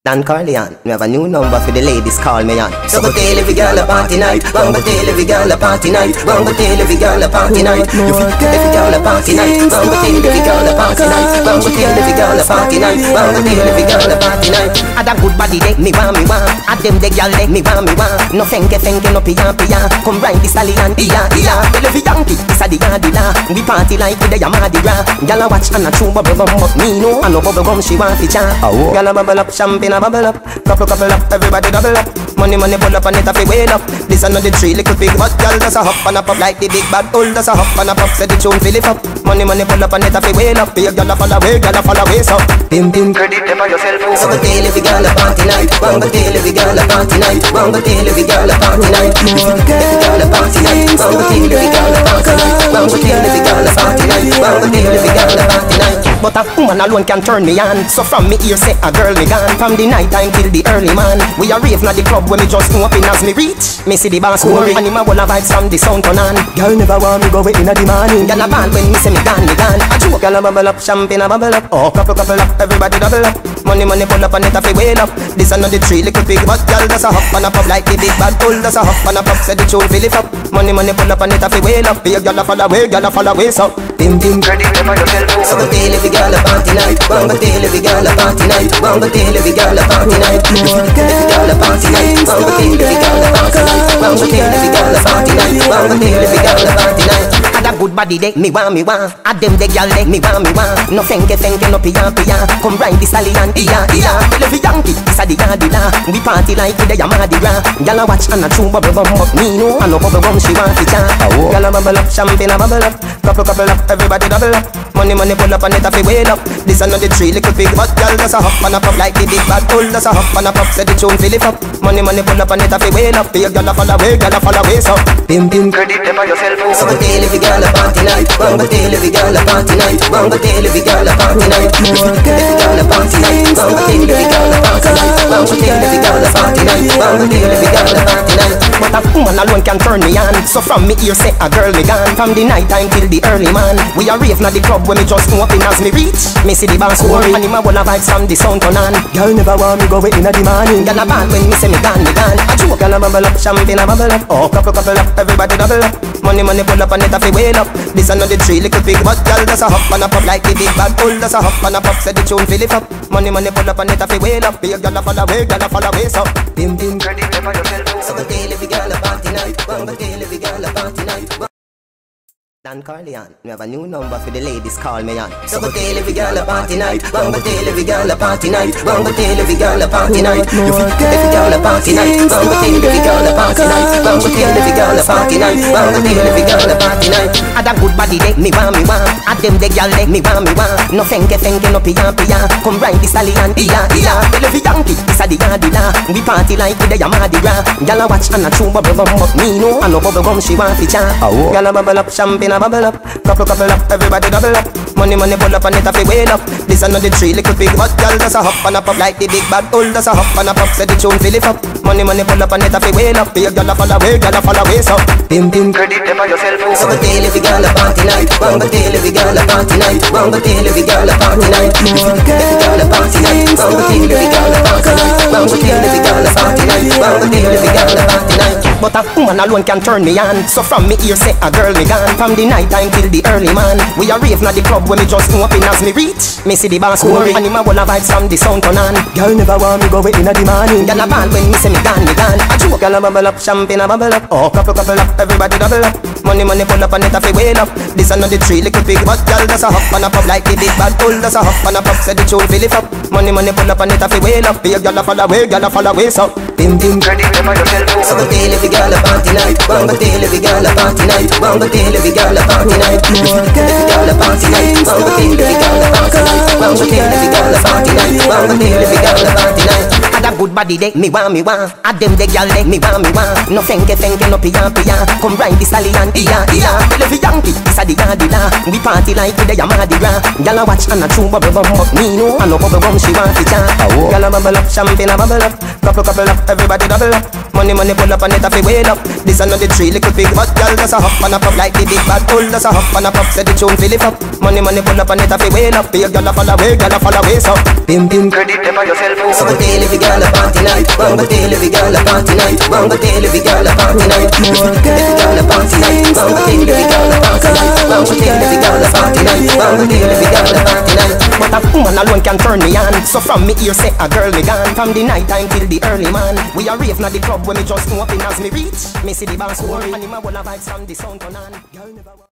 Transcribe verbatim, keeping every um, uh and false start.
Dan Carleon, we have a new number for the ladies, call me on. So go tell every girl a party night, one go tell every girl a party night, one go tell every girl a party night. You fit every girl a party night, one go tell every girl a party night, one go tell every girl a party night, one go tell every girl a party night. Add a good body deck, me want, me want. Add them the girl deck, me want, me want. No fenke fenke, no piya piya. Come ride the stallion, iya iya. Tell every yankee, it's a the yardila. We party like with the Yamadi Gra. Girl a watch and a chew bubble gum, but me no, and no bubble gum she want to chat. Girl a bubble up, champagne a bubble up. Couple couple up, everybody double up. Money money pull up and it a fi wheel up. This another three little pig, but girl does a hop and a pop like the big bad bull does a hop and a pop. Said the tune fill it up. Money money pull up and it a fi wheel up. Be a girl a fall away, girl a fall away so. Bim bim credit them by yourself. So go tell every girl a party night. One go tell every girl a party night. One go tell every girl a party night. If you every girl a party night. One go tell every girl a party night. One go tell every girl a party night. One go tell every girl a party night. But a woman alone can turn me on. So from me ear say a girl me gone. From the night time till the early man. We are rave na the club when me just open as me reach. Me see the bass scoring and him a wall of vibes from the sound turn on. Girl never want me go away inna the morning. Girl a ball when me say me gone, me gone. A joke, girl a bubble up, champagne a bubble up. Oh, couple couple up, everybody double up. Money money pull up and it a fi wheel up. This another three little pig, but girl does a hop and a pop like the big bad bull does a hop and a pop. Said the tune fill it up. Money money pull up and it a fi wheel up. Be a girl a fall away, girl a fall away so. Bim bim credit them by yourself. So go tell every girl a party night. One go tell every girl a party night. One go tell every girl a party night. If you every girl a party night. One go tell every girl a party night. One go tell every girl a party night. One go tell every girl a party night. Add a good body deck, me want, me want. Add them the girl deck, me want, me want. No fenke fenke, no piya piya. Come ride the stallion, iya iya. Tell every yankee, it's a the yardila. We party like with the Yamadi Gra. Girl a watch and a chew bubble gum, but me no, and no bubble gum she want to chat. Girl a bubble up, champagne a bubble up. Couple couple up, everybody double up. Money money pull up and it a fi wheel up. This another three little pig, but girl does a hop and a pop like the big bad bull does a hop and a pop. Said the tune fill it up. Money money pull up and it a fi wheel up. Be a girl a fall away, girl a fall away so. Bim bim credit them by yourself. So go tell every girl a party night. One go tell every girl a party night. One go tell every girl a party night. If you every girl a party night. One go tell every girl a party night. One go tell every girl a party night. One go tell every girl a party night. But a woman alone can turn me on. So from me ear say a girl me gone. From the night time till the early man. We are rave na the club when me just open as me reach. Me see the bass scoring and him a wall of vibes from the sound turn on. Girl never want me go away inna the morning. Girl a ball when me say me gone, me gone. A joke, girl a bubble up, champagne a bubble up. Oh, couple couple up, everybody double up. Money money pull up and it a fi wheel up. This another three little pig, but girl does a hop and a pop like the big bad bull does a hop and a pop. Said the tune fill it up. Money money pull up and it a fi wheel up. Be a girl a fall away, girl a fall away so. Bim bim credit them by yourself. So go tell every girl a party night. One go tell every girl a party night. Dan Carleon, we have a new number for the ladies, call me on. So go tell every girl a party night. One go tell every girl a party night. One go tell every girl a party night. You fit every girl a party night. One go tell every girl a party night. One go tell every girl a party night. One go tell every girl a party night. Add a good body deck, me want, me want. Add them the girl deck, me want, me want. No fenke fenke, no piya piya. Come ride the stallion, iya iya. Tell every yankee, it's a the yardila. We party like with the Yamadi Gra. Girl a watch and a chew bubble gum, but me no, and no bubble gum she want to chat. Girl a bubble up, champagne a bubble up. Couple couple up, everybody double up. Money money pull up and it a fi wheel up. This another three little pig, but girl does a hop and a pop like the big bad bull does a hop and a pop. Said the tune fill it up. Money money pull up and it a fi wheel up. Be a girl a fall away, girl a fall away so. Bim bim credit them by yourself. So go tell every girl a party night. One go tell every girl a party night. One go tell every girl a party night. If you every girl a party night. One go tell every girl a party night. One go tell every girl a party night. One go tell every girl a party night. But a woman alone can turn me on. So from me ear say a girl me gone. From the night time till the early man. We are rave na the club when me just open as me reach. Me see the bass scoring and him a wall of vibes from the sound turn on. Girl never want me go away inna the morning. Girl a ball when me say me gone, me gone. A joke, girl a bubble up, champagne a bubble up. Oh, couple couple up, everybody double up. Money money pull up and it a fi wheel up. This another three little pig, but girl does a hop and a pop like the big bad bull does a hop and a pop. Said the tune fill it up. Money money pull up and it a fi wheel up. Be a girl a fall away, girl a fall away so. Bim bim credit them by yourself. So go tell every girl a party night. One go tell every girl a party night. One go tell every girl a party night. If you every girl a party night. One go tell every girl a party night. One go tell every girl a party night. One go tell every girl a party night. Add a good body deck, me want, me want. Add them the girl deck, me want, me want. No fenke fenke, no piya piya. Come ride the stallion, iya iya. Tell every yankee, it's a the yardila. We party like with the Yamadi Gra. Girl a watch and a chew bubble gum, but me no, and no bubble gum she want to chat. Girl a bubble up, champagne a bubble up. Couple couple up, everybody double up. Money, money, pull up and it a fi wheel up. This another three little big hot girl does a hop and a pop like the big bad bull does a hop and a pop. Say the tune fill it up. Money, money, pull up and it a fi wheel up. Be a girl a fall away, girl a fall away so. Bim bim, credit them for yourself. So go tell every girl a party night. One go tell every girl a party night. One go tell every girl a party night. Every girl a party night. One go tell every girl a party night. One go tell every girl a party night. One go tell every girl a party night. But a woman alone can turn me on. So from me here say a girl me gone. From the night time till the early man. We are rave na the club when me just open as me reach. Me see the bounce worry and him a wanna vibes from the sound turn on.